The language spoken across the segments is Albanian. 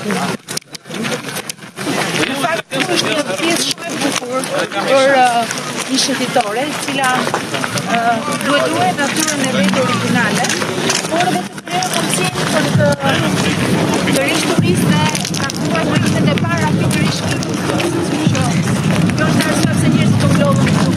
Në fakt, është një pjesë shumë e bukur për një shëtitore, cila duhet natyrën e vetë originale, por edhe të krejë mundësinë për të rish turiste takuar turistet e para pikërisht këtu. Kjo është arsye pse njerëzit po mblodhen këtu.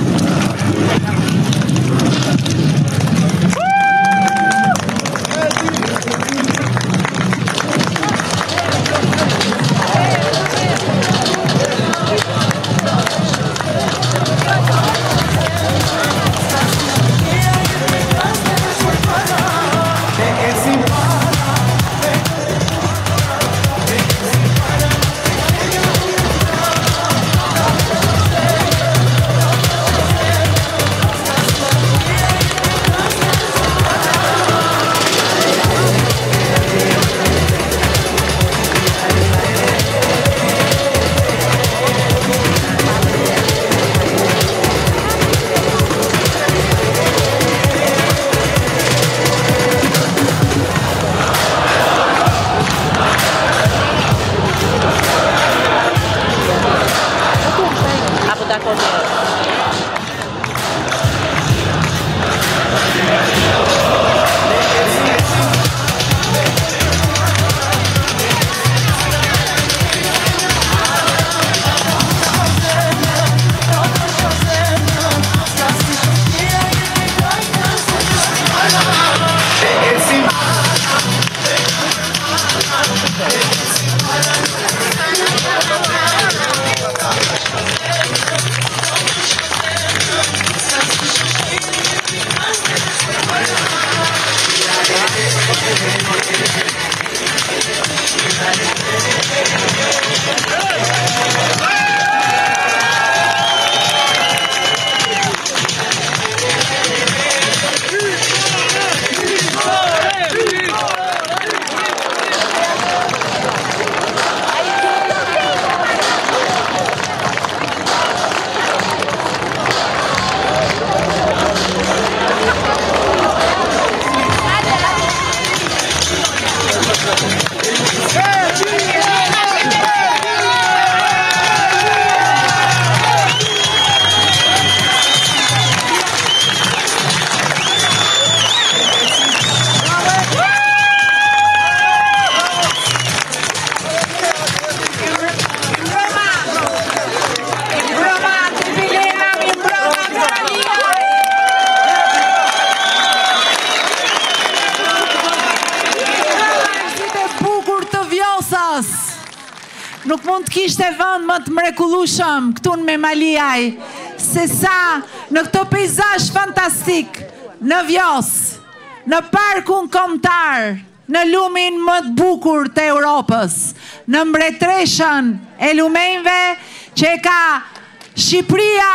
Nuk mund të kishte vënd më të mrekullueshëm këtu në Memaliaj, se sa në këto peizazh fantastik, në Vjos, në parkun kombëtar, në lumin më të bukur të Europës, në mbretreshën e lumenjve që ka Shqipëria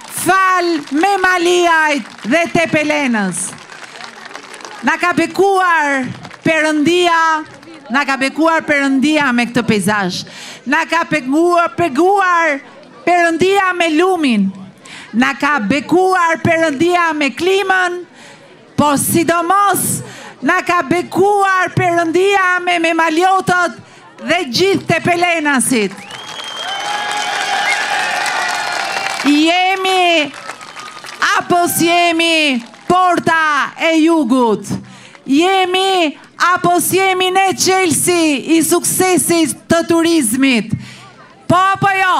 fal Memaliajt dhe Tepelenës. Na ka bekuar Perëndia me këtë peizazh. Na ka peguar Perëndia me lumin. Na ka bekuar Perëndia me klimën, po sidomos na ka bekuar Perëndia me memaliotët dhe gjithë Tepelenasit. Jemi apo s'jemi porta e jugut? Jemi apo s'jemi ne Chelsea i suksesit të turizmit? Po apo jo?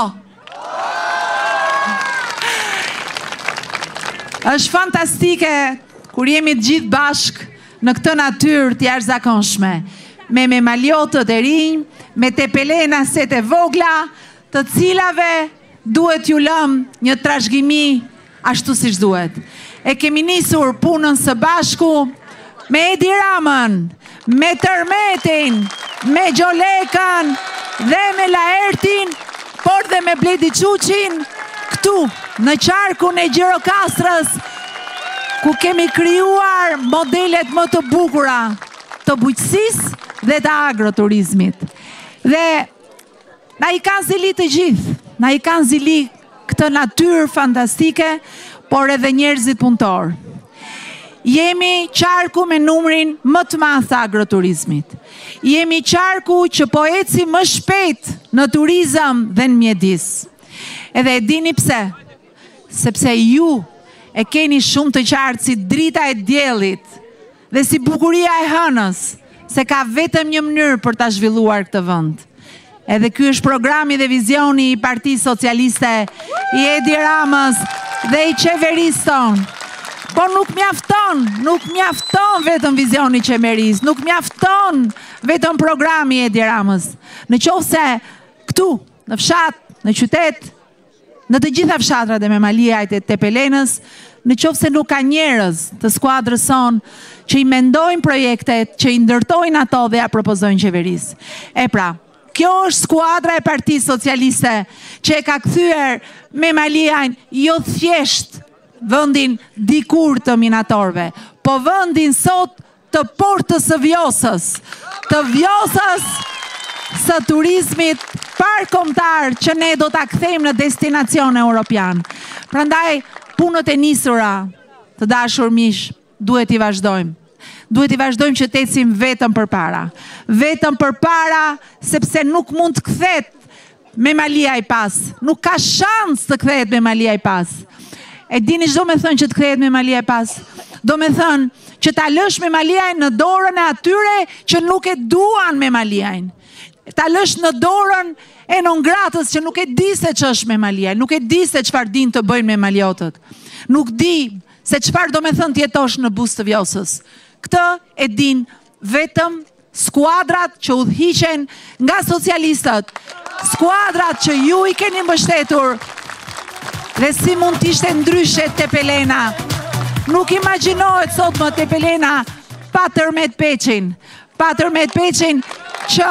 Është fantastike kur jemi të gjithë bashk në këtë natyrë të jashtëzakonshme, me memaliotët e rinj, me Tepelenaset e vogla, të cilave duhet ju lëm një trashëgimi ashtu siç duhet. E kemi nisur punën së bashku me Edi Ramën, me Tërmetin, me Gjolekën dhe me Laertin, por dhe me Bledi Quqin, këtu në qarkun e Gjirokastrës, ku kemi krijuar modelet më të bukura të bujqësisë dhe të agroturizmit. Dhe na i kanë zili të gjithë, na i kanë zili këtë natyrë fantastike, por edhe njerëzit punëtor. Jemi qarku me numrin më të madh të agroturizmit. Jemi qarku që po eci më shpejt në turizëm dhe në mjedis. Edhe e dini pse? Sepse ju e keni shumë të qartë si drita e diellit dhe si bukuria e hënës, se ka vetëm një mënyrë për ta zhvilluar këtë vend. Edhe ky është programi dhe vizioni i Partisë Socialiste, i Edi Ramës dhe i qeverisë tonë. Po nuk mjafton vetëm vizioni i qeverisë, nuk mjafton vetëm programi i Edi Ramës. Në qoftë se këtu, në fshat, në qytet, në të gjitha fshatrat e Memaliajt e Tepelenës, në qoftë se nuk ka njerëz të skuadrës son që i mendojnë projektet, që i ndërtojnë ato dhe ja propozojnë qeverisë. E pra, kjo është skuadra e Partisë Socialiste që e ka kthyer Memaliajn jo thjesht vendin dikur të minatorëve, po vendin sot të portës së Vjosës, të Vjosës së turizmit parkombëtar që ne do ta kthejmë në destinacion europian. Prandaj punët e nisura, të dashur miq, duhet i vazhdojmë. Duhet i vazhdojmë që të ecim vetëm përpara. Vetëm përpara, sepse nuk mund të kthehet Memaliaj pas. Nuk ka shans të kthehet Memaliaj pas. E dini çdo me thënë që të kthehet Memaliaj pas? Do me thënë që ta lësh Memaliajn në dorën e atyre që nuk e duan Memaliajn. Ta lësh në dorën e nongratës që nuk e di se ç'është Memaliaj, nuk e di se çfarë din të bëjnë memaliotët. Nuk di se çfarë do me thënë të jetosh në buzë të Vjosës. Këtë e din vetëm skuadrat që udhëhiqen nga socialistët, skuadrat që ju i keni mbështetur. Dhe si mund t'ishte ndryshe Tepelena? Nuk imagjinohet sot më Tepelena pa Tërmet Peçin. Pa Tërmet Peçin që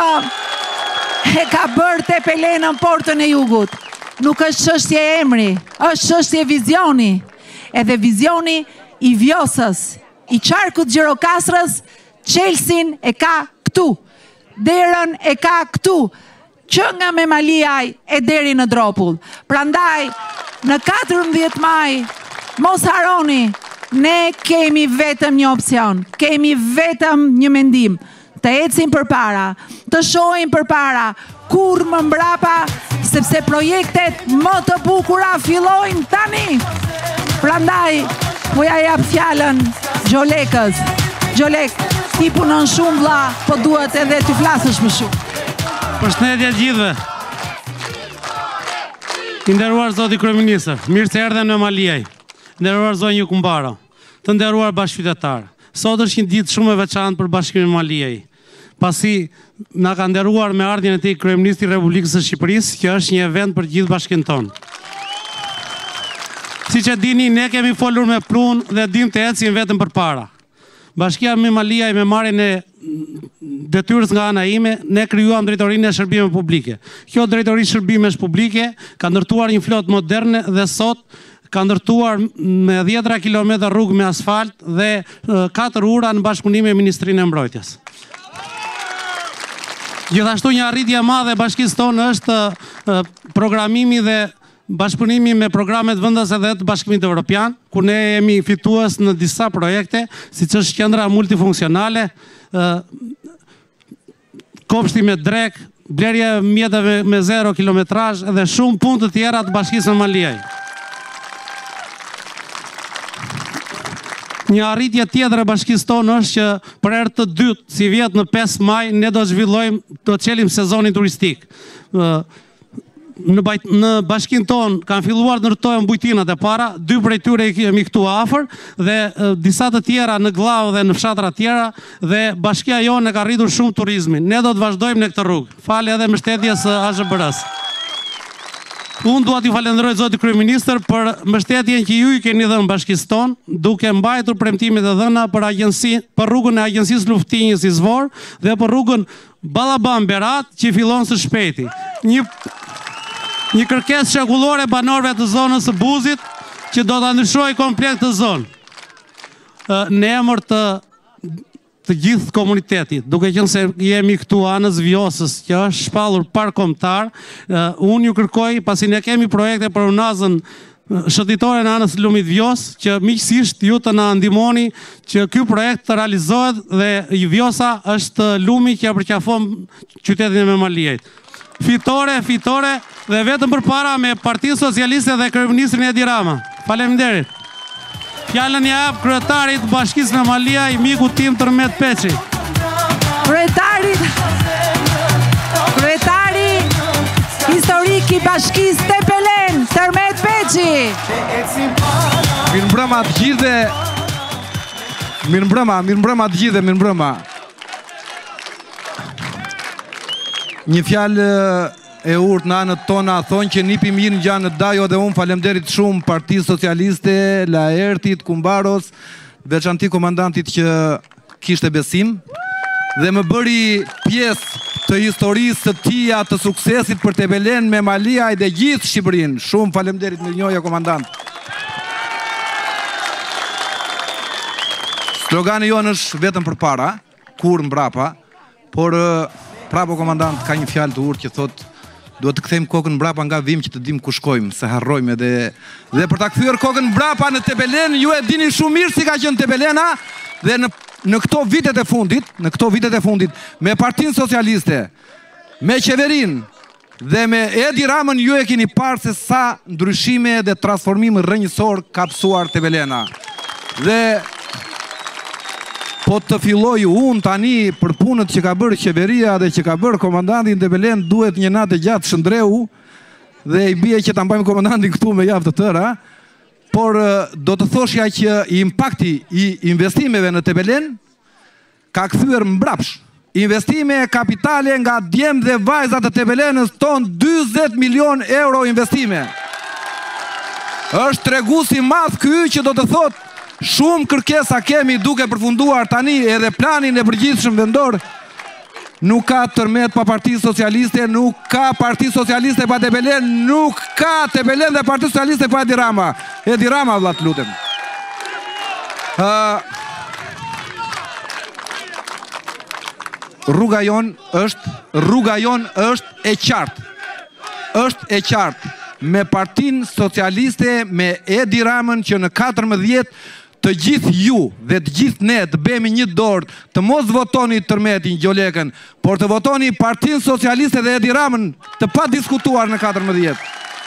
e ka bërë Tepelenën portën e jugut. Nuk është çështje emri, është çështje vizioni. Edhe vizioni i Vjosës, i qarkut Gjirokastrës, Çelsin e ka këtu, derën e ka këtu, që nga Memaliaj e deri në Dropull. Prandaj, në 14 maj, mos haroni, ne kemi vetëm një opcion, kemi vetëm një mendim, të ecim përpara, të shohim përpara, kur më mbrapa, sepse projektet më të bukura fillojnë tani. Prandaj, po ja jap fjalën Gjolekës. Gjolek, ti punon shumë vlla, po duhet edhe të flasësh më shumë. Përshëndetje gjithëve. I nderuar zoti kryeministër, mirë se erdhen në Memaliaj. Nderuar zonjë Jukumbaro, të nderuar bashkëqytetar. Sot është një ditë shumë e veçantë për Bashkimin e Memaliaj, pasi na ka nderuar me ardhjen e tij kryeministri i Republikës së Shqipërisë, që është një event për gjithë bashkinë tonë. Siç e dini, ne kemi folur me prunë dhe dim të ecim vetëm përpara. Bashkia Memaliaj me marrjen e detyrës nga ana ime, ne krijuam drejtorinë e shërbimeve publike. Kjo drejtori shërbimesh publike ka ndërtuar një flotë moderne dhe sot ka ndërtuar me 10 kilometra rrugë me asfalt dhe 4 ura në bashkëpunim me Ministrinë e Mbrojtjes. Gjithashtu një arritje e madhe e bashkisë tonë është programimi dhe bashkëpunimi me programet vendase dhe të Bashkimit Evropian, ku ne jemi fitues në disa projekte, siç është qendra multifunksionale, kopshti me drek, blerje mjeteve me 0 kilometrazh dhe shumë punë të tjera të Bashkisë Memaliaj. Një arritje tjetër e bashkisë tonë është që për herë të dytë, si vjet në 5 maj, ne do të çelim sezonin turistik. Në bashkinë tonë kanë filluar të ndërtojnë bujtinat e para, 2 prej tyre kemi këtu afër dhe disa të tjera në Gllao dhe në fshatra tjera, dhe bashkia jonë ka rritur shumë turizmin. Ne do të vazhdojmë në këtë rrugë. Falë edhe mbështetjes së AZBR-s. Unë dua t'ju falenderoj zoti kryeministër për mbështetjen që ju i keni dhënë bashkisë tonë, duke mbajtur premtimet e dhëna për rrugën e Agjencisë Luftinjës Izvor dhe për rrugën Ballaban Berat që fillon së shpejti. Një kërkesë shekullore banorëve të zonës së Buzit që do ta ndryshojë komplet të zonë. Në emër të gjithë komunitetit, duke qenë se jemi këtu anës Vjosës, që është shpallur park kombëtar, unë ju kërkoj, pasi ne kemi projekte për unazën shëndetore në anës Lumit Vjos, që miqësisht ju të na ndihmoni që ky projekt të realizohet dhe Vjosa është lumi që ja përqafon qytetin e Memaliajt. Fitore dhe vetëm përpara me Partinë Socialiste dhe kryeministrin Edi Rama. Faleminderit. Fjalën jap kryetarit Bashkisë Memaliaj, miku tim Tërmet Peçi. Kryetari historik I Bashkisë Tepelen, Tërmet Peçi. Mirëmbrëma të gjithë. Mirëmbrëma të gjithë, mirëmbrëma. Një fjalë e urtë në anët tona thonë që nipi mirë ngjan në dajo dhe unë falemderit shumë Partisë Socialiste, Laertit, Kumbaros, veçanti komandantit që kishte besim dhe më bëri pjesë të historisë të tia të suksesit për Tepelen, Memaliaj dhe gjithë Shqipërinë. Shumë falemderit mirënjohja komandant. Slogani jonë është vetëm përpara, kur mbrapa, por prapo komandant ka një fjalë të urtë që thotë duhet të kthejmë kokën mbrapa nga vim që të dim ku shkojmë, se harrojmë dhe për ta kthyer kokën mbrapa në Tepelen, ju e dini shumë mirë si ka qenë Tepelena dhe në këto vitet e fundit, me Partinë Socialiste, me qeverinë dhe me Edi Ramën ju e keni parë se sa ndryshime dhe transformime rrënjësor ka psuar Tepelena. Dhe po të filloj unë tani për punët që ka bërë qeveria dhe që ka bërë komandantin Tepelen, duhet një natë gjatë shëndreu dhe I bie që ta mbajmë komandantin këtu me javë të tëra, por do të thoshja që impakti I investimeve në Tepelen ka kthyer mbrapsh. Investime kapitale nga djemë dhe vajzat të Tepelenës tonë 40 milion euro investime. Është tregues I madh ky që do të thotë shumë kërkesa kemi duke përfunduar tani edhe planin e përgjithshëm vendor. Nuk ka Tërmet pa Parti Socialiste, nuk ka Parti Socialiste pa Tepelen, nuk ka Tepelen dhe Parti Socialiste pa Edi Rama. Edi Rama, vëlla, të lutem. Rruga jon është e qartë. Është e qartë. Me Partinë Socialiste, me Edi Ramën që në 14 të gjithë ju dhe të gjithë ne të bëhemi një dorë të mos votoni Tërmetin Gjolekën, por të votoni Partinë Socialiste dhe Edi Ramën të pa diskutuar në 14.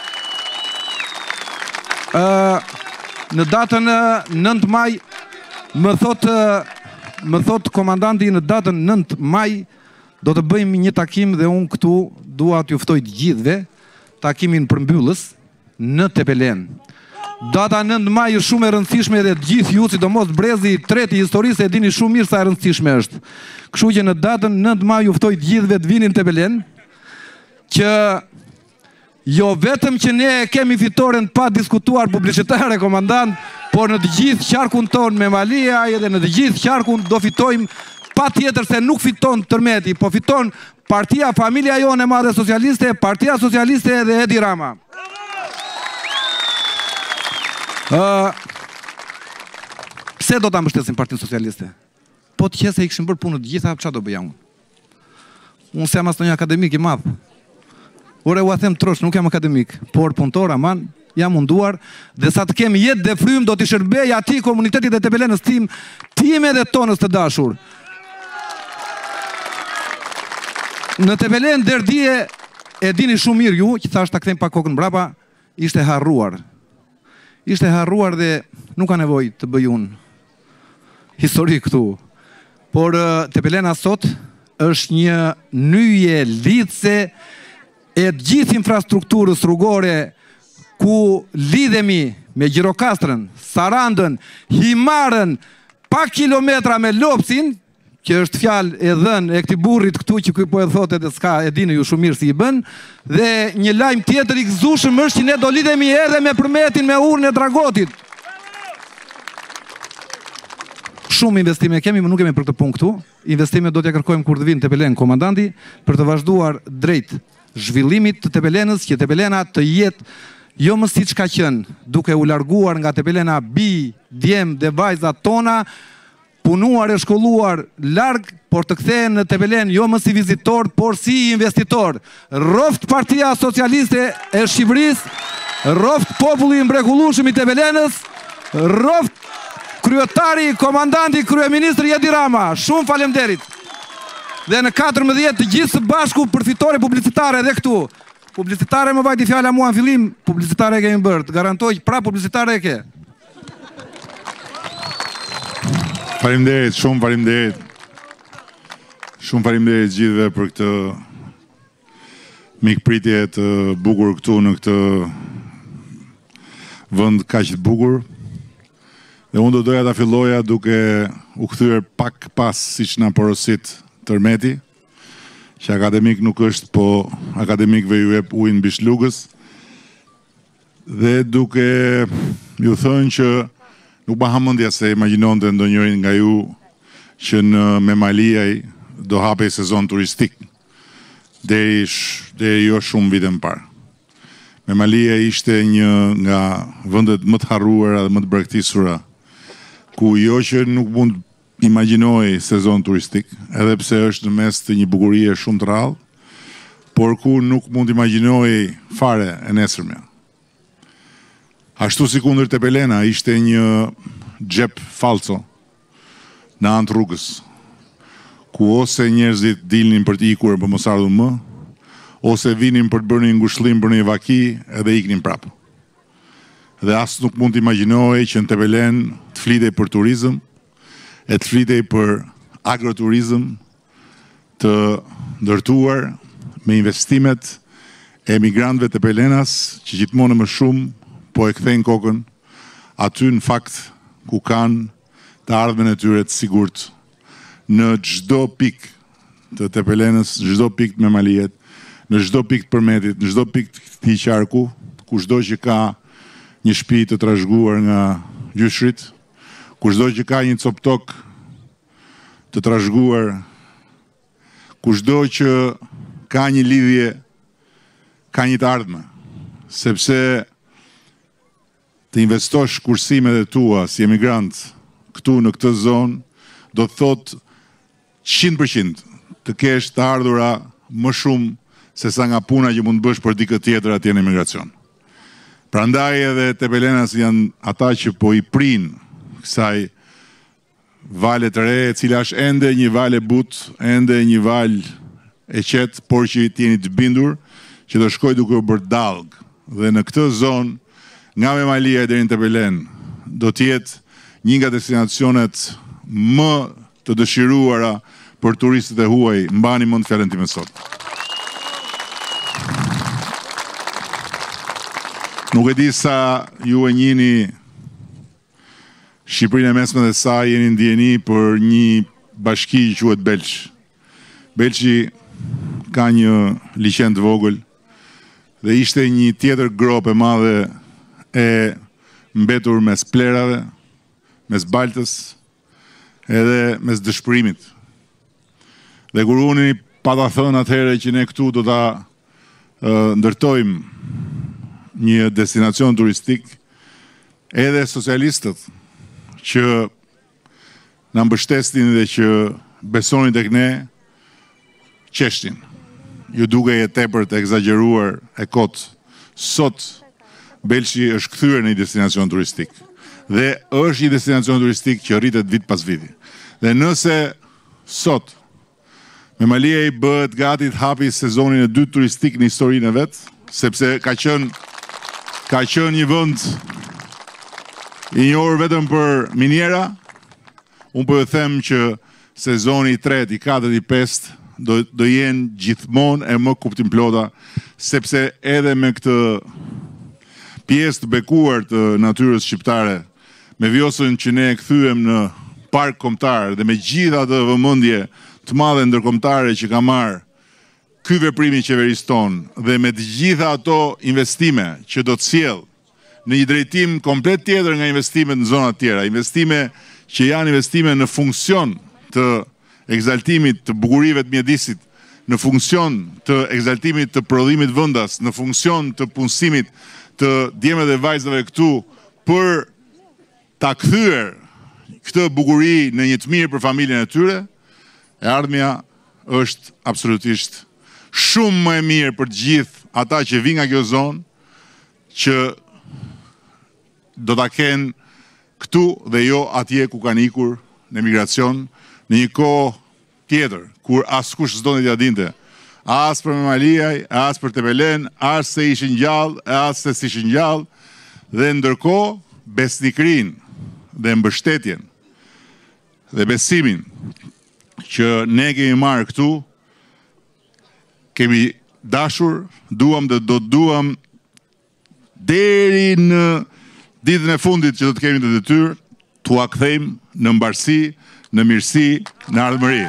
Në datën 9 maj, më thot komandanti në datën 9 maj, do të bëjmë një takim dhe unë këtu dua t'ju ftoj të gjithëve, takimin përmbyllës në Tepelen. Data 9 maj është shumë e rëndësishme dhe gjithë ju, sidomos brezi I tretë I historisë e dini shumë mirë sa e rëndësishme është. Kështu që në datën 9 maj ju ftoj të gjithëve të vinin në Tepelen, që jo vetëm që ne kemi fitoren pa diskutuar publicitare komandant, por në të gjithë qarkun tonë me Memaliaj edhe në të gjithë qarkun do fitojmë pa tjetër se nuk fiton Tërmeti, po fiton Partia Familja Jone Madhe Socialiste, Partia Socialiste dhe Edi Rama. Pse do ta mbështesim Partinë Socialiste? Po të qese I këshim bërë punët gjitha, qa do bëja unë? Unë se jam as në një akademik I madhë. Ure u a them trosh, nuk jam akademik, por punëtor, aman, jam munduar, dhe sa të kemi jetë dhe frym do t'i shërbej ati komunitetit e Tepelenës time dhe tonës të dashur. Në Tepelen derdije e dini shumë mirë ju, që thash ta kthejmë pa kokën mbrapa, ishte harruar. Ishte harruar dhe nuk ka nevoj të bëj unë histori këtu. Por Tepelena sot është një nyje lidhse e gjithë infrastrukturës rrugore ku lidhemi me Gjirokastrën, Sarandën, Himarën, pak kilometra me Lopsin, që është fjalë e dhënë e këtij burrit këtu që ky po e thotë edhe s'ka e dini ju shumë mirë si I bën, dhe një lajm tjetër I gëzueshëm është që ne do lidhemi edhe me Përmetin, me urën e Dragotit. Shumë investime kemi, më nuk kemi për këtë punë këtu. Investime do t'ja kërkojmë kur të vinë Tepelen komandanti për të vazhduar drejt zhvillimit të Tepelenës, që Tepelena të jetë jo më siç ka qenë, duke u larguar nga Tepelena bi, djem dhe vajzat tona, punuar e shkolluar larg, por të kthehen në Tepelen jo më si vizitor, por si investitor. Roft Partia Socialiste e Shqipërisë roft populli i mrekullueshëm i Tepelenës, roft kryetari, komandanti, kryeministri Edi Rama. Shumë faleminderit. Dhe në 14 të gjithë së bashku përfitore publicitare edhe këtu. Publicitare më vajti fjala mua në fillim, publicitare e kemi bërë, të garantoj pra publicitare e ke. Faleminderit, shumë faleminderit. Shumë faleminderit gjithëve për këtë mikpritje të bukur këtu në këtë vend kaq të bukur. Dhe unë do doja ta filloja duke u kthyer pak pas siç na porosit Tërmeti, që akademik nuk është, po akademikëve ju jep ujin mbi shlugës, dhe duke ju thënë që nuk ba hamendja se imagjinonte ndonjërin nga ju që në Memaliaj do hapej sezon turistik deri jo shumë vite më parë. Memalia ishte një nga vendet më të harruara dhe më të braktisura, ku jo që nuk mund imagjinoj sezon turistik, edhe pse është në mes të një bukurie shumë të rrallë, por ku nuk mund imagjinoj fare e nesërmja. Ashtu si kundër Tepelena ishte një xhep falco në anë të rrugës, ku ose njerëzit dilnin për të ikur për mos ardhur më, ose vinin për të bërë një ngushëllim për një vaki edhe iknin prapë. Dhe as nuk mund të imagjinoj që në Tepelen të flitej për turizëm, e të flitej për agroturizëm të ndërtuar me investimet e emigrantëve të Pelenas, që gjithmonë më shumë po e kthejnë kokën aty në fakt ku kanë të ardhmen e tyre të sigurt në çdo pikë të Tepelenës, në çdo pikë të Memalijet, në çdo pikë të Përmetit, në çdo pikë të këtij qarku, kushdo që ka një shtëpi të trashëguar nga gjyshrit, kushdo që ka një cop tok të trashëguar, kushdo që ka një lidhje, ka një të ardhme, sepse të investosh kursimet e tua si emigrant këtu në këtë zonë, do të thotë 100% të kesh të ardhura më shumë se sa nga puna që mund të bësh për dikë tjetër atje në emigracion. Prandaj edhe Tepelenas janë ata që po i prin kësaj vale të re, e cila është ende një vale butë, ende një val e qetë, por që të jeni të bindur që do shkoj duke u bërë dallg. Dhe në këtë zonë, nga Memalia deri në Tepelen, do të jetë një nga destinacionet më të dëshiruara për turistët e huaj. Mbani mend fjalën time sot. Nuk e di sa ju e njihni Shqipërinë e mesme dhe sa jeni ndjeni për një bashki që quhet Belç. Belçi ka një liqen të vogël dhe ishte një tjetër grop e madhe e mbetur mes plerave, mes baltës, edhe mes dëshpërimit. Dhe kur unë pata thënë atëherë që ne këtu do ta ndërtojmë një destinacion turistik, edhe socialistët që na mbështesin dhe që besonin tek ne, qeshtin. Ju dukej e tepër të egzageruar e kot. Sot Belçi është kthyer në një destinacion turistik. Dhe është një destinacion turistik që rritet vit pas viti. Dhe nëse sot Memalia i bëhet gati të hapi sezonin e dytë turistik në historinë e vet, sepse ka qenë një vend i njohur vetëm për miniera, unë po ju them që sezoni i tretë, i katërt, i pestë do jenë gjithmonë e më kuptimplota, sepse edhe me këtë pjesë të bekuar të natyrës shqiptare, me vjosën që ne e kthyem në park kombëtar dhe me gjithë atë vëmendje të madhe ndërkombëtare që ka marrë ky veprim i qeverisë tonë dhe me të gjitha ato investime që do të sjellë në një drejtim komplet tjetër nga investimet në zona tjera, investime që janë investime në funksion të egzaltimit të bukurive të mjedisit, në funksion të egzaltimit të prodhimit vendas, në funksion të punësimit të djemve dhe vajzave këtu për ta kthyer këtë bukuri në një të mirë për familjen e tyre, e ardhmja është absolutisht shumë më e mirë për të gjithë ata që vinë nga kjo zonë, që do ta kenë këtu dhe jo atje ku kanë ikur në emigracion, në një kohë tjetër, kur askush s'donte t'ia dinte, as për Memaliaj, as për Tepelen, as se ishin gjallë, as se s'ishin gjallë, dhe ndërkohë besnikrin dhe mbështetjen dhe besimin që ne kemi marrë këtu, kemi dashur, duam dhe do të duam deri në ditën e fundit që do të kemi të detyrë, t'ua kthejmë në mbarësi, në mirësi, në ardhmëri.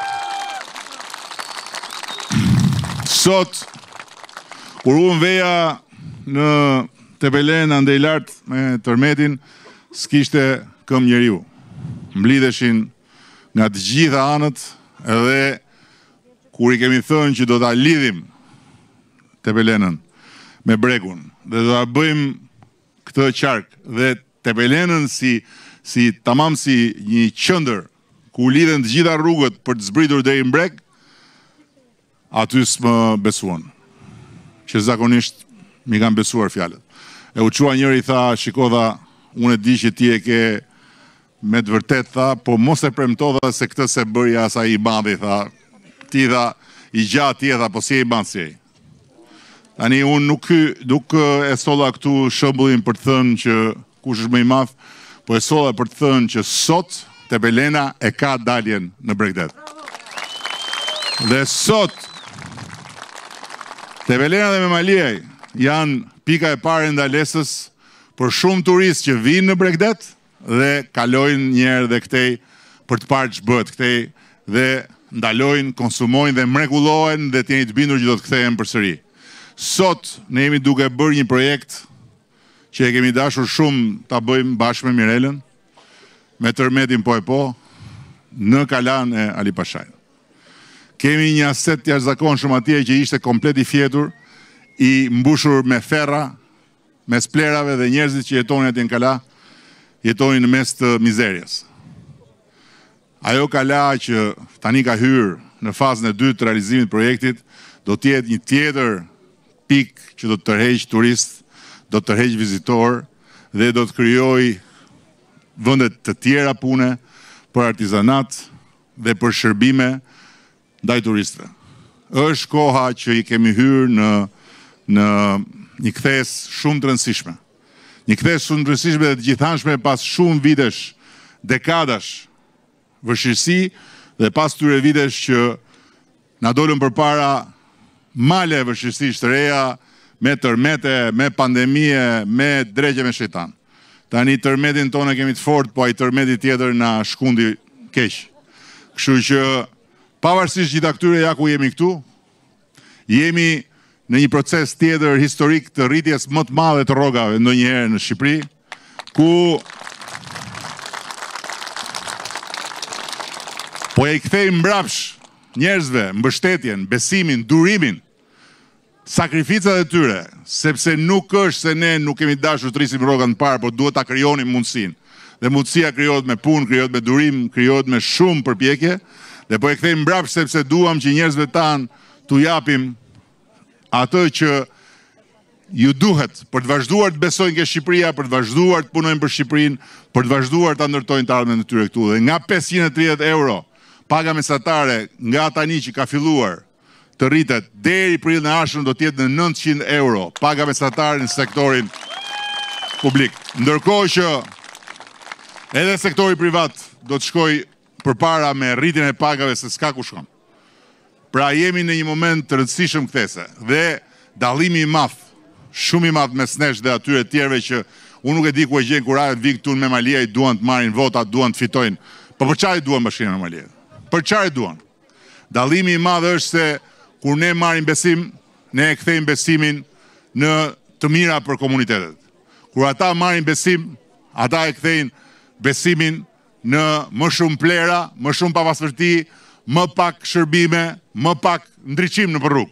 Sot, kur unë veja në Tepelen andej lart me tërmetin, s'kishte këm njeriu. Mblidheshin nga të gjitha anët, edhe kur i kemi thënë që do ta lidhim Tepelenën me Bregun, dhe do ta bëjmë këtë qark, dhe Tepelenën si tamam si një qendër ku lidhen të gjitha rrugët për të zbritur deri në Breg, aty s'më besuan. Që zakonisht mi kanë besuar fjalët. E u qua njëri, tha, shiko dha, unë e di që ti e ke me të vërtet, tha, po mos e premto dha se këtë se bëri as ai i bandi, tha, ti dha, i gjatë ti, tha, po si e i bandi si e. Tani unë nuk e solla këtu shembullin për të thënë që kush është më i madh, po e solla për të thënë që sot Tepelena e ka daljen në Bregdet. Dhe sot Tepelena dhe Memaliaj janë pika e parë e ndalesës për shumë turistë që vinë në Bregdet dhe kalojnë njerë dhe këtej për të parë ç'bëhet këtej dhe ndalojnë, konsumojnë dhe mrekullohen dhe të jeni të bindur që do të kthehen përsëri. Sot ne jemi duke bërë një projekt që e kemi dashur shumë ta bëjmë bashkë me Mirelën, me tërmetin po e po, në kalan e Ali Pashajn. Kemi një aset të jashtëzakonshëm atje që ishte komplet i fjetur, i mbushur me ferra, me splerave, dhe njerëzit që jetonin atje në kala, jetonin në mes të mizerjes. Ajo kala që tani ka hyrë në fazën e dytë të realizimit projektit, do të jetë një tjetër pikë që do të tërheqë turist, do të tërheqë vizitor dhe do të krijojë vendet të tjera pune për artizanat dhe për shërbime ndaj turistëve. Është koha që i kemi hyrë në një kthes shumë të rëndësishme. Një kthes shumë të rëndësishme dhe të gjithanshme pas shumë vitesh, dekadash vështirësi dhe pas tyre vitesh që na dolën përpara male vështirësish të reja, me tërmete, me pandemie, me dregje me shejtan. Tani tërmetin tonë kemi të fort, po ai tërmeti tjetër na shkundi keq. Kështu që pavarësisht gjitha këtyre ja ku jemi këtu, jemi në një proces tjetër historik të rritjes më të madhe të rrogave ndonjëherë në Shqipëri, ku po e i kthejmë mbrapsh njerëzve mbështetjen, besimin, durimin, sakrificat e tyre, sepse nuk është se ne nuk kemi dashur të rrisim rrogat në parë, por duhet ta krijonim mundësinë. Dhe mundësia krijohet me punë, krijohet me durim, krijohet me shumë përpjekje, dhe po e kthejmë mbrapsh sepse duam që njerëzve tanë t'u japim atë që ju duhet për të vazhduar të besojnë ke Shqipëria, për të vazhduar të punojnë për Shqipërinë, për të vazhduar të ndërtojnë të ardhmen e tyre këtu. Dhe nga 530 euro paga mesatare nga tani që ka filluar të rritet deri prill në ardhshëm do të jetë në 900 euro paga mesatare në sektorin publik. Ndërkohë që edhe sektori privat do të shkojë përpara me rritjen e pagave se s'ka ku shkon. Pra jemi në një moment të rëndësishëm kthese dhe dallimi i madh, shumë i madh mes nesh dhe atyre të tjerëve që unë nuk e di ku e gjen kur ajo vi këtu në Memaliaj, duan të marrin vota, duan të fitojnë. Po për çfarë duan bashkinë në Memaliaj? Për çfarë duan? Dallimi i madh është se kur ne marrim besim, ne e kthejmë besimin në të mira për komunitetet. Kur ata marrin besim, ata e kthejnë besimin në më shumë plera, më shumë pavasërti, më pak shërbime, më pak ndriçim në rrugë.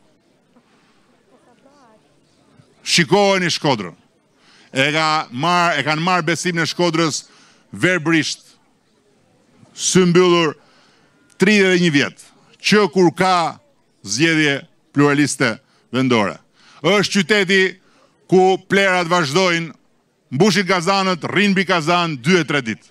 Shikoheni Shkodrën. E kanë marrë besimin e Shkodrës verbrisht, së mbyllur 31 vjet, që kur ka zgjedhje pluraliste vendore. Është qyteti ku plerat vazhdojnë, mbushin kazanët, rrinë mbi kazan 2-3 ditë.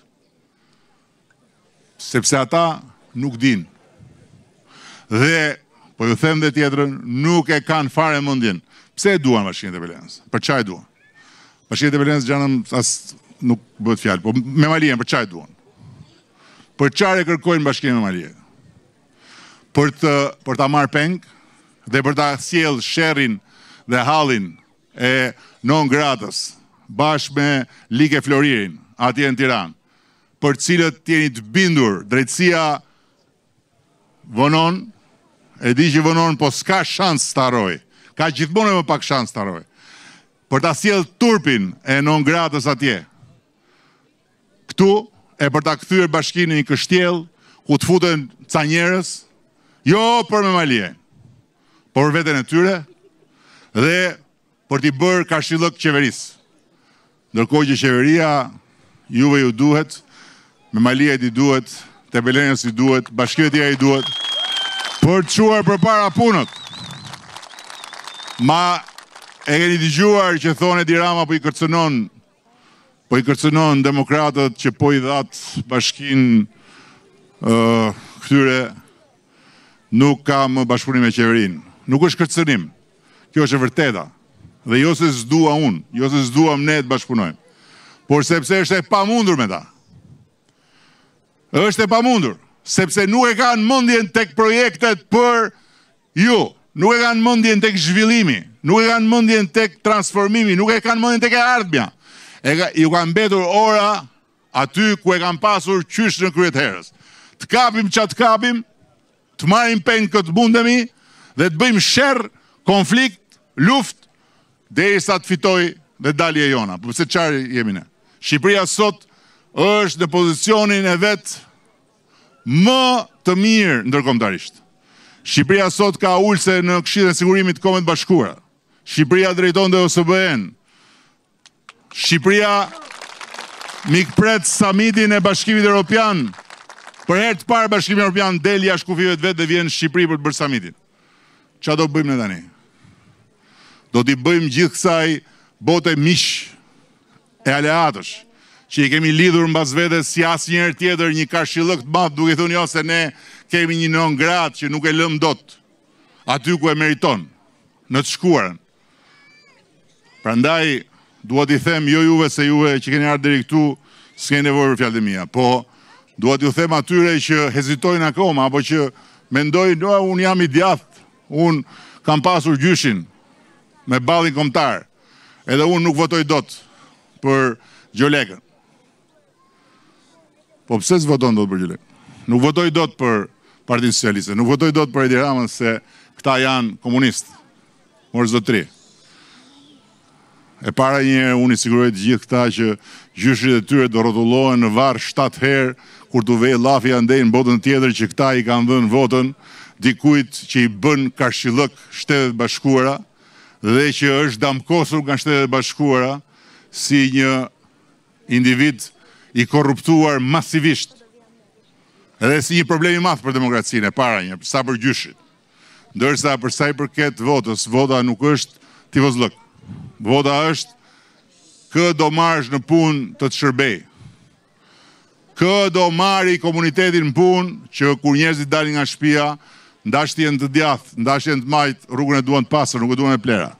Sepse ata nuk din. Dhe, po ju them dhe tjetrën, nuk e kanë fare mendjen. Pse e duan bashkinë e Belenës? Për çfarë e duan? Bashkinë e Belenës gjanëm as nuk bëhet fjalë, po me Malien për çfarë e duan? Për çfarë e kërkojnë bashkinë me Malien? Për ta marrë peng dhe për ta sjell sherrin dhe hallin e non gratës bashkë me Like Floririn atje në Tiranë, për cilët jeni të bindur, drejtësia vonon, e di që vonon, po s'ka shans të harroj, ka gjithmonë më pak shans të harroj, për ta sjell turpin e non gratës atje, këtu, e për ta kthyer bashkinë në një kështjell, ku të futen ca njerëz, jo për me Malien, por veten e tyre, dhe për t'i bërë kashillëk qeverisë. Ndërkohë që qeveria juve ju duhet, me Malien i duhet, te Belenës i duhet, bashkive tjera i duhet, për të quar për para punët. Ma e keni dëgjuar që thonë Edi Rama po i kërcënon demokratët që po i dhatë bashkinë këtyre nuk ka më bashkëpunim me qeverinë. Nuk është kërcënim. Kjo është e vërteta. Dhe jo se s'dua unë, jo se s'duam ne të bashkëpunojmë. Por sepse është e pamundur me ta. Është e pamundur, sepse nuk e kanë mendjen tek projektet për ju, nuk e kanë mendjen tek zhvillimi, nuk e kanë mendjen tek transformimi, nuk e kanë mendjen tek e ardhmja. Ju kanë mbetur ora aty ku e kanë pasur qysh në kryet herës. Të kapim çat kapim, të marrim peng këtë mundemi dhe të bëjmë sherr, konflikt, luftë derisa të fitoj dhe dalje jona. Po pse çfarë jemi ne? Shqipëria sot është në pozicionin e vet më të mirë ndërkombëtarisht. Shqipëria sot ka ulse në Këshillin e Sigurimit të Kombeve të Bashkuara. Shqipëria drejton dhe OSBE-n. Shqipëria mikpret samitin e Bashkimit Evropian. Për herë të parë Bashkimi Evropian del jashtë kufive të vet dhe vjen në Shqipëri për të bërë samitin. Çfarë do bëjmë ne tani? Do t'i bëjmë gjithë kësaj bote miq e aleatësh, që i kemi lidhur mbas vetes si asnjëherë tjetër një kashillëk të madh, duke thënë jo se ne kemi një non grat që nuk e lëm dot aty ku e meriton, në të shkuarën. Prandaj dua t'i them jo juve se juve që keni ardhur deri këtu s'keni nevojë për fjalët e mia, po dua t'ju them atyre që hezitojnë akoma apo që mendojnë, "No, un jam i djathtë, un kam pasur gjyshin me ballin kombëtar, edhe un nuk votoj dot për Gjolekën." Po pse s'voton dot për Gjolekën? Nuk votoj dot për Partinë Socialiste, nuk votoj dot për Edi Ramën se këta janë komunistë. Mor zotëri. E para një herë unë i siguroj të gjithë këta që gjyshit e tyre do rrotullohen në varr 7 herë kur të vej llafi andej në botën tjetër që këta i kanë dhënë votën dikujt që i bën kashillëk Shtetet Bashkuara dhe që është damkosur nga Shtetet Bashkuara si një individ i korruptuar masivisht. Edhe si një problem i madh për demokracinë, e para një, sa për gjyshit. Ndërsa për sa i përket votës, vota nuk është tifozllëk. Vota është kë do marrësh në punë të shërbej. Kë do marri komunitetin në punë që kur njerëzit dalin nga shtëpia, ndash të jenë të djathtë, ndash të jenë të majtë, rrugën e duan të pastër, nuk e duan e plera.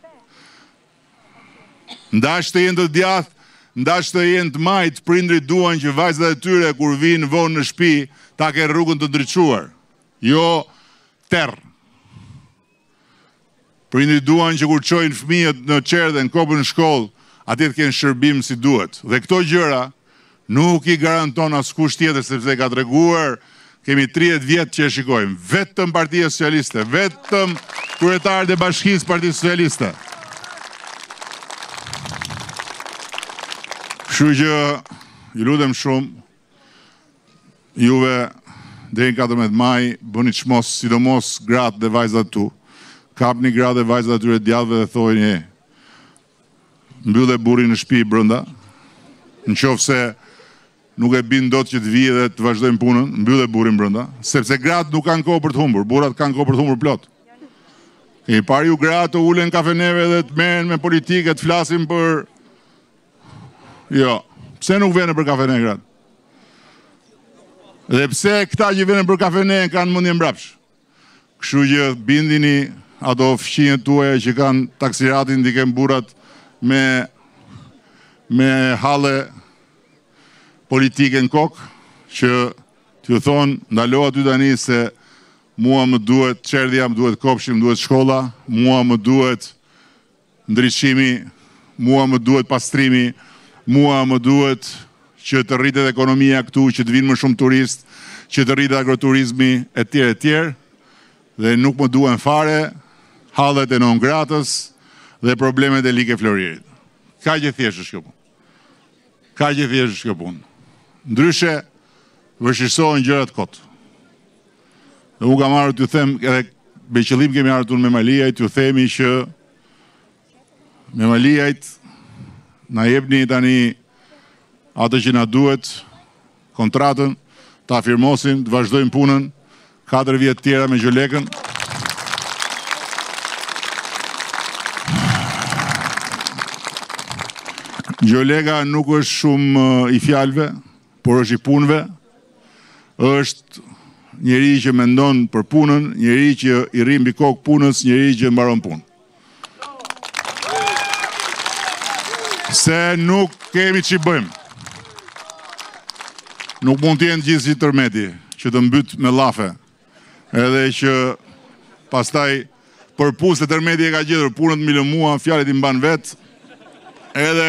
Ndash të jenë të djathtë, ndash të jenë të majtë, prindrit duan që vajzat e tyre kur vinë vonë në shtëpi, ta kenë rrugën të ndriçuar, jo terr. Prindrit duan që kur çojnë fëmijët në qerë dhe në kopën në shkollë, atje të kenë shërbim si duhet. Dhe këto gjëra nuk i garanton askush tjetër, sepse ka treguar, kemi 30 vjet që e shikojmë, vetëm Partia Socialiste, vetëm kryetarët e Bashkisë Partisë Socialiste. Kështu që ju lutem shumë, juve deri në 14 maj bëni çmos, sidomos gratë dhe vajzat tu. Kapni gratë dhe vajzat atyre djallëve dhe thojnë, mbyllë burrin në shtëpi brenda, nëse nuk e bin dot që të vijë dhe të vazhdojmë punën, mbyllë burrin brenda, sepse gratë nuk kanë kohë për të humbur, burrat kanë kohë për të humbur plot. I pari ju gratë të ulen kafeneve dhe të merren me politikë, të flasin për... Jo, pse nuk vene për kafene gratë? Dhe pse këta që vene për kafene kanë mundje mbrapsh? Kështu që bindini ato fqinjet tuaja që kanë taksiratin diken burat me halle politike në kokë, që t'ju thonë, ndaloha ty tani se mua më duhet qerdhja, më duhet kopshi, më duhet shkolla, mua më duhet ndryshimi, mua më duhet pastrimi, mua më duhet që të rritet ekonomia këtu, që të vinë më shumë turist, që të rritet agroturizmi, etj. Dhe nuk më duhen fare hallet e non gratës dhe problemet e Like Floririt. Ka që thjesht është kjo punë. Ka që thjesht është kjo punë. Ndryshe, vështirësohen gjërat kot. Dhe unë kam marrë t'ju them, edhe me qëllim kemi marrë tunë me Malijajt, t'ju themi që me Malijajt na jepni tani atë që na duhet, kontratën, ta afirmosim, të vazhdojmë punën, 4 vjet tjera me Gjolekën. Gjoleka nuk është shumë i fjalëve, por është i punëve. Është njeri që mendon për punën, njeri që i rri mbi kokë punës, njeri që mbaron punë. Se nuk kemi që bëjmë. Nuk mund t'jenë gjithë si tërmeti, që të mbyt me lafe, edhe që pastaj përpus të tërmeti e ka gjithër punët milë mua, fjallet i mban vetë, edhe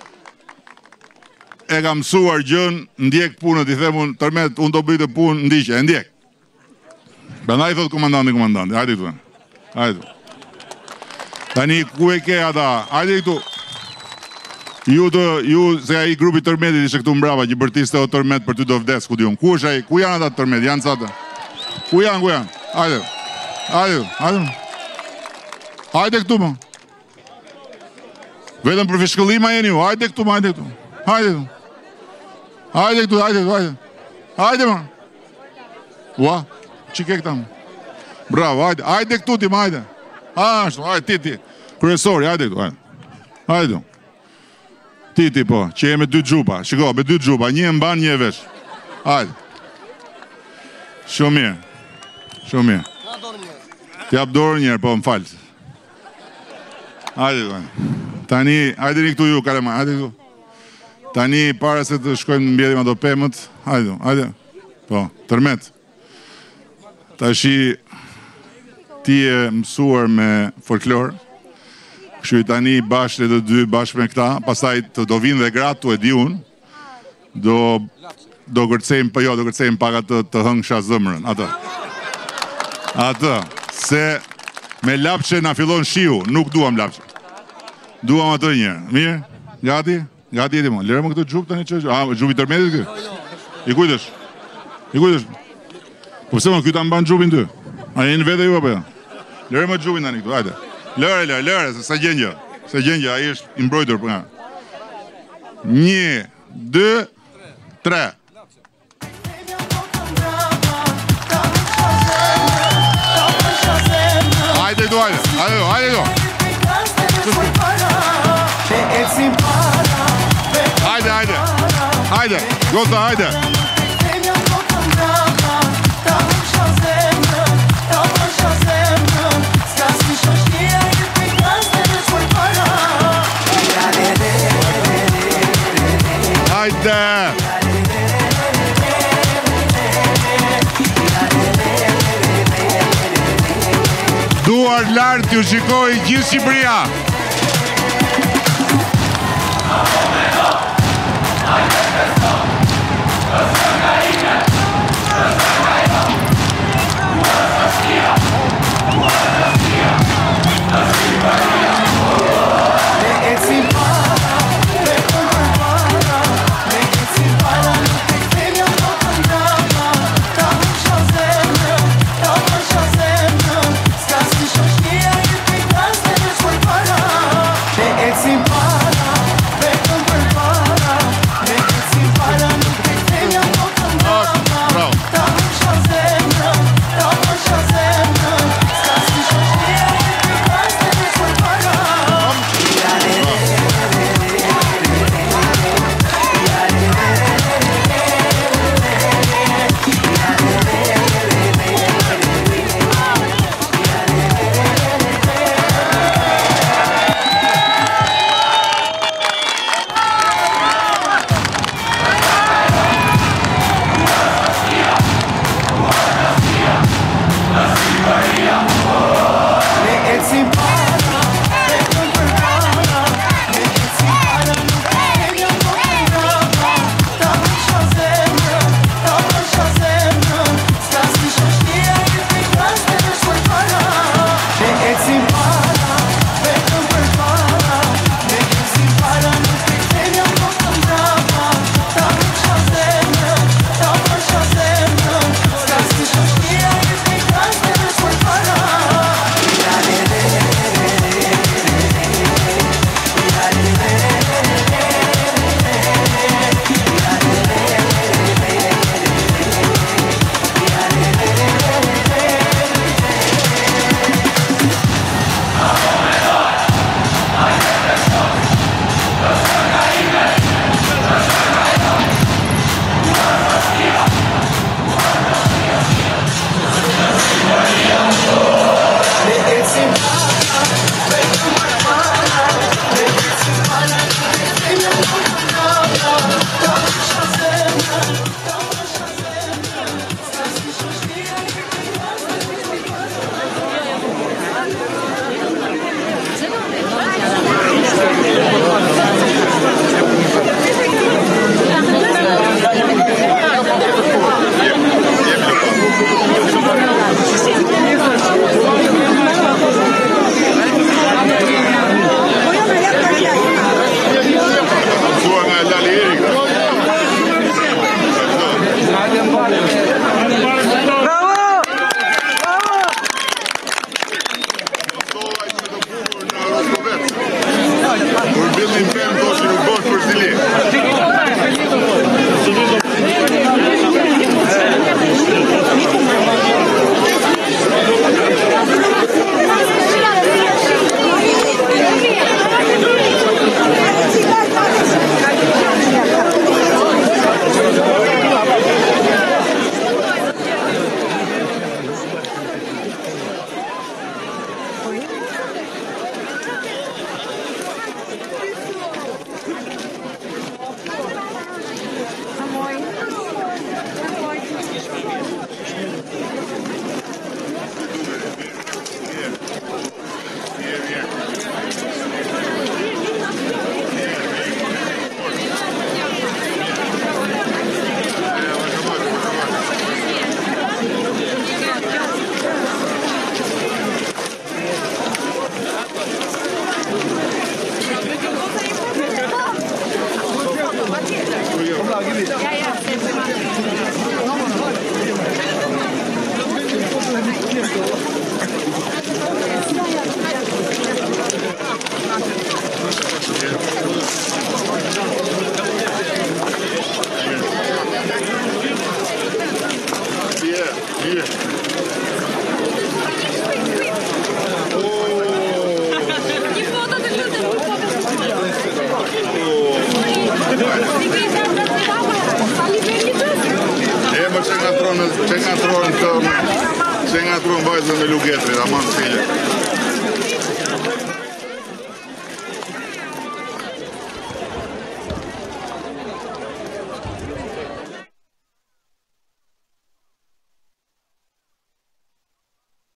e ka mësuar gjën, ndjek punët, i themun, tërmet, unë do bëjtë punë, ndiqe, e ndjek. Bënda i thotë komandanti, hajde këtu, hajde. Tani, ku e ke ata, hajde këtu. Ju, se a i grupi tërmetit ishe këtu mbrava, që bërtiste o tërmet për ty do vdes, ku diun. Ku është a i, ku janë ata tërmet, janë sate? Ku janë, hajde. Hajde këtu, më. Vetëm për fishkëllima jeni ju, hajde këtu. Hajde këtu, hajde, më. Ua, që ke këta, më. Bravo, hajde këtu ti, më, hajde. Hajde, ti. Kryesori, hajde këtu, hajde këtu. Ti, po, që e me 2 gjupa. Shiko, me 2 gjupa, një e mban, një e vesh. Hajde. Shumë mirë. T'jap dorë njerë, po, më falë. Hajde, tani, hajde një këtu ju, Kalema, hajde këtu. Tani, pare se të shkojmë në mbjedim ato pemët, hajde. Po, tërmet. Tashi, ti e mësuar me folklor, kështu i tani bashkë të 2 bashkë me këta, pastaj do vinë dhe gratë, tu e di unë, do gërcejmë pak atë të hëngsha zëmërën, atë, se me lapshe na fillon shiu, nuk duam lapshe, duam atë njërë, mirë, gati jeti mo, lere më këtë gjupë tani që, gjupi tërmetit kë, i kujtësh, po pëse më, këta mban gjupin ty, a jenë vete ju apë, lere më gjupin tani këtu, hajde. Lëre, se gjenjë, a i është imbrojtur për nga. 1, 2, 3. Hajde këtu. Hajde, gota, hajde. Hajde! Duar lartë ju shikoj gjithë Shqipëria! Aman skeje.